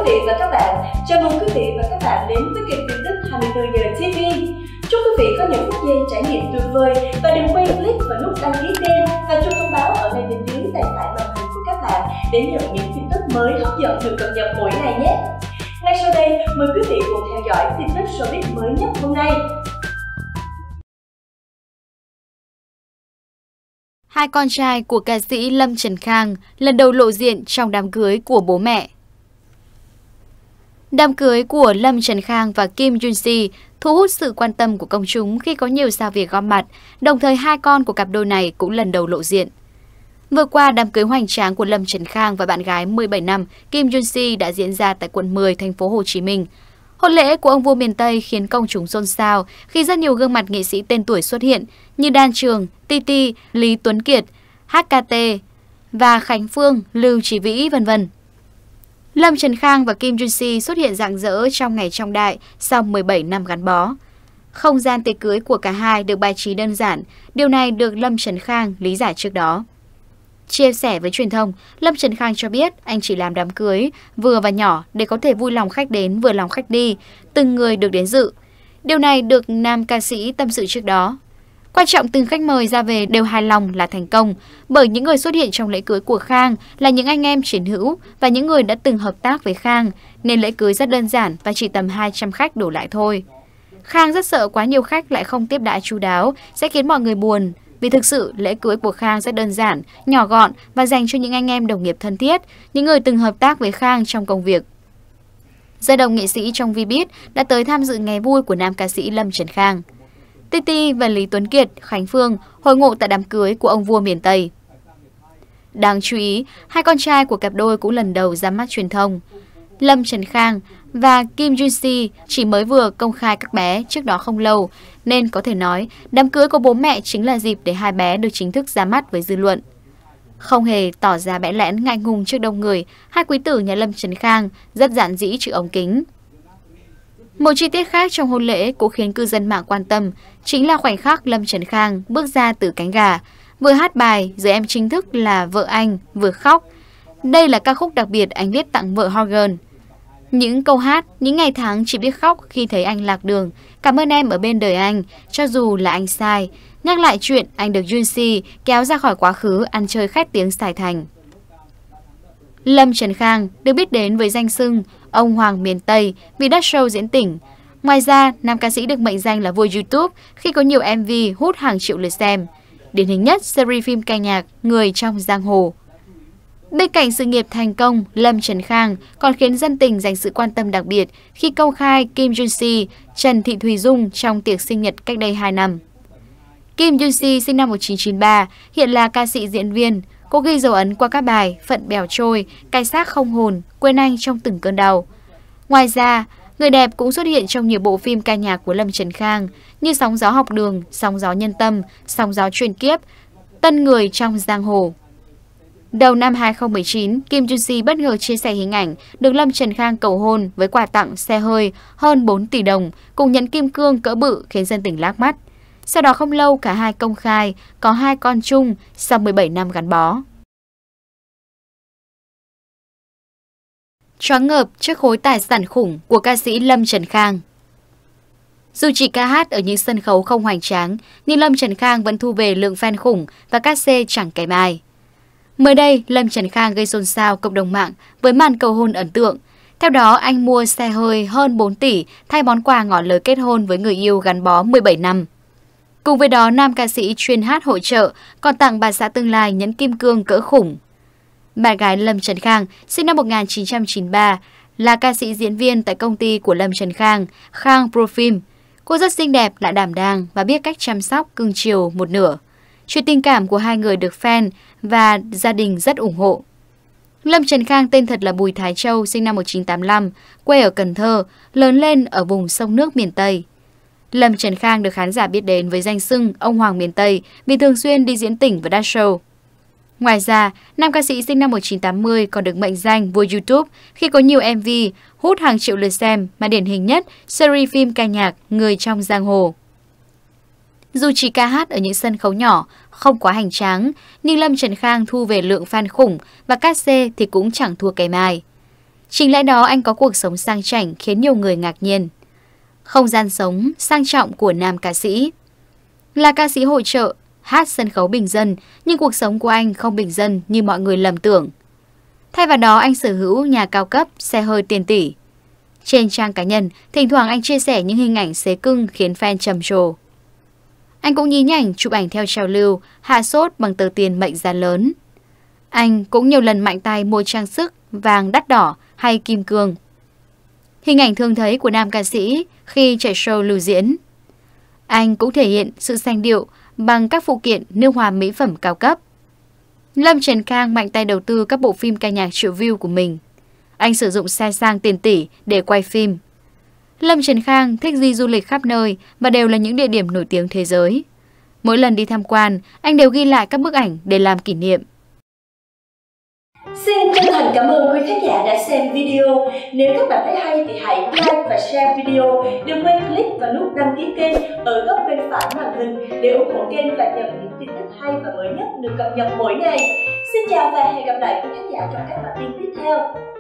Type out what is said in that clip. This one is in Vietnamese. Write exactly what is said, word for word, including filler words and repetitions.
vị và các bạn, chào mừng quý vị và các bạn đến với kênh tin tức hai mươi tư giờ ti vi. Chúc quý vị có những phút giây trải nghiệm tuyệt vời và đừng quên click vào nút đăng ký kênh và chuông thông báo ở ngay bên dưới tay phải màn hình của các bạn để nhận những tin tức mới hấp dẫn được cập nhật mỗi ngày nhé. Ngay sau đây, mời quý vị cùng theo dõi tin tức showbiz mới nhất hôm nay. Hai con trai của ca sĩ Lâm Trần Khang lần đầu lộ diện trong đám cưới của bố mẹ. Đám cưới của Lâm Trần Khang và Kim Yoon-si thu hút sự quan tâm của công chúng khi có nhiều sao việc góp mặt, đồng thời hai con của cặp đôi này cũng lần đầu lộ diện. Vừa qua, đám cưới hoành tráng của Lâm Trần Khang và bạn gái mười bảy năm Kim Yoon-si đã diễn ra tại quận mười, thành phố Hồ Chí Minh. Hôn lễ của ông vua miền Tây khiến công chúng xôn xao khi rất nhiều gương mặt nghệ sĩ tên tuổi xuất hiện như Đan Trường, Titi, Lý Tuấn Kiệt, hát ca tê và Khánh Phương, Lưu Chí Vĩ, vân vân. Lâm Trần Khang và Kim Yoon-si xuất hiện rạng rỡ trong ngày trọng đại sau mười bảy năm gắn bó. Không gian tiệc cưới của cả hai được bài trí đơn giản, điều này được Lâm Trần Khang lý giải trước đó. Chia sẻ với truyền thông, Lâm Trần Khang cho biết anh chỉ làm đám cưới vừa và nhỏ để có thể vui lòng khách đến vừa lòng khách đi, từng người được đến dự. Điều này được nam ca sĩ tâm sự trước đó. Quan trọng từng khách mời ra về đều hài lòng là thành công, bởi những người xuất hiện trong lễ cưới của Khang là những anh em chiến hữu và những người đã từng hợp tác với Khang, nên lễ cưới rất đơn giản và chỉ tầm hai trăm khách đổ lại thôi. Khang rất sợ quá nhiều khách lại không tiếp đãi chu đáo sẽ khiến mọi người buồn. Vì thực sự, lễ cưới của Khang rất đơn giản, nhỏ gọn và dành cho những anh em đồng nghiệp thân thiết, những người từng hợp tác với Khang trong công việc. Rất đông nghệ sĩ trong Vbiz đã tới tham dự ngày vui của nam ca sĩ Lâm Trần Khang. Titi và Lý Tuấn Kiệt, Khánh Phương hội ngộ tại đám cưới của ông vua miền Tây. Đáng chú ý, hai con trai của cặp đôi cũng lần đầu ra mắt truyền thông. Lâm Trần Khang và Kim Yoon-si chỉ mới vừa công khai các bé trước đó không lâu, nên có thể nói đám cưới của bố mẹ chính là dịp để hai bé được chính thức ra mắt với dư luận. Không hề tỏ ra bẽ lẽn ngại ngùng trước đông người, hai quý tử nhà Lâm Trần Khang rất giản dĩ trước ống kính. Một chi tiết khác trong hôn lễ cũng khiến cư dân mạng quan tâm, chính là khoảnh khắc Lâm Trần Khang bước ra từ cánh gà, vừa hát bài rồi em chính thức là vợ anh, vừa khóc. Đây là ca khúc đặc biệt anh viết tặng vợ Hogan. Những câu hát, những ngày tháng chỉ biết khóc khi thấy anh lạc đường, cảm ơn em ở bên đời anh, cho dù là anh sai, nhắc lại chuyện anh được Yoon-si kéo ra khỏi quá khứ ăn chơi khét tiếng Sài Thành. Lâm Trần Khang được biết đến với danh xưng ông Hoàng miền Tây vì đất show diễn tỉnh. Ngoài ra, nam ca sĩ được mệnh danh là vua YouTube khi có nhiều em vê hút hàng triệu lượt xem. Điển hình nhất series phim ca nhạc Người trong giang hồ. Bên cạnh sự nghiệp thành công, Lâm Trần Khang còn khiến dân tình dành sự quan tâm đặc biệt khi công khai Kim Yoon-si, Trần Thị Thùy Dung trong tiệc sinh nhật cách đây hai năm. Kim Yoon-si sinh năm một nghìn chín trăm chín mươi ba, hiện là ca sĩ diễn viên. Cô ghi dấu ấn qua các bài Phận bèo trôi, Cái xác không hồn, Quên anh trong từng cơn đau. Ngoài ra, người đẹp cũng xuất hiện trong nhiều bộ phim ca nhạc của Lâm Trần Khang như Sóng gió học đường, Sóng gió nhân tâm, Sóng gió truyền kiếp, Tân người trong giang hồ. Đầu năm hai không một chín, Kim Yoon-si bất ngờ chia sẻ hình ảnh được Lâm Trần Khang cầu hôn với quà tặng xe hơi hơn bốn tỷ đồng cùng nhẫn kim cương cỡ bự khiến dân tình lác mắt. Sau đó không lâu cả hai công khai có hai con chung sau mười bảy năm gắn bó. Choáng ngợp trước khối tài sản khủng của ca sĩ Lâm Trần Khang. Dù chỉ ca hát ở những sân khấu không hoành tráng, nhưng Lâm Trần Khang vẫn thu về lượng fan khủng và cát xê chẳng kém ai. Mới đây, Lâm Trần Khang gây xôn xao cộng đồng mạng với màn cầu hôn ấn tượng. Theo đó, anh mua xe hơi hơn bốn tỷ thay món quà ngỏ lời kết hôn với người yêu gắn bó mười bảy năm. Cùng với đó, nam ca sĩ chuyên hát hội chợ còn tặng bà xã tương lai nhẫn kim cương cỡ khủng. Bạn gái Lâm Trần Khang, sinh năm một nghìn chín trăm chín mươi ba, là ca sĩ diễn viên tại công ty của Lâm Trần Khang, Khang Pro Film. Cô rất xinh đẹp, lại đảm đang và biết cách chăm sóc cưng chiều một nửa. Chuyện tình cảm của hai người được fan và gia đình rất ủng hộ. Lâm Trần Khang tên thật là Bùi Thái Châu, sinh năm một nghìn chín trăm tám mươi lăm, quê ở Cần Thơ, lớn lên ở vùng sông nước miền Tây. Lâm Trần Khang được khán giả biết đến với danh xưng ông Hoàng miền Tây vì thường xuyên đi diễn tỉnh và đắt show. Ngoài ra, nam ca sĩ sinh năm một nghìn chín trăm tám mươi còn được mệnh danh vua YouTube khi có nhiều em vê hút hàng triệu lượt xem, mà điển hình nhất series phim ca nhạc Người trong giang hồ. Dù chỉ ca hát ở những sân khấu nhỏ, không quá hoành tráng, nhưng Lâm Trần Khang thu về lượng fan khủng và cát xê thì cũng chẳng thua kém ai. Chính lẽ đó anh có cuộc sống sang chảnh khiến nhiều người ngạc nhiên. Không gian sống sang trọng của nam ca sĩ. Là ca sĩ hội chợ, hát sân khấu bình dân, nhưng cuộc sống của anh không bình dân như mọi người lầm tưởng. Thay vào đó anh sở hữu nhà cao cấp, xe hơi tiền tỷ. Trên trang cá nhân, thỉnh thoảng anh chia sẻ những hình ảnh xế cưng khiến fan trầm trồ. Anh cũng nhí nhảnh chụp ảnh theo trào lưu, hạ sốt bằng tờ tiền mệnh giá lớn. Anh cũng nhiều lần mạnh tay mua trang sức, vàng đắt đỏ hay kim cương. Hình ảnh thường thấy của nam ca sĩ khi chạy show lưu diễn. Anh cũng thể hiện sự sanh điệu bằng các phụ kiện nước hoa mỹ phẩm cao cấp. Lâm Trần Khang mạnh tay đầu tư các bộ phim ca nhạc triệu view của mình. Anh sử dụng xe sang tiền tỷ để quay phim. Lâm Trần Khang thích đi du lịch khắp nơi và đều là những địa điểm nổi tiếng thế giới. Mỗi lần đi tham quan, anh đều ghi lại các bức ảnh để làm kỷ niệm. Xin chân thành cảm ơn quý khán giả đã xem video. Nếu các bạn thấy hay thì hãy like và share video. Đừng quên click vào nút đăng ký kênh ở góc bên phải màn hình để ủng hộ kênh và nhận những tin tức hay và mới nhất được cập nhật mỗi ngày. Xin chào và hẹn gặp lại quý khán giả trong các bản tin tiếp theo.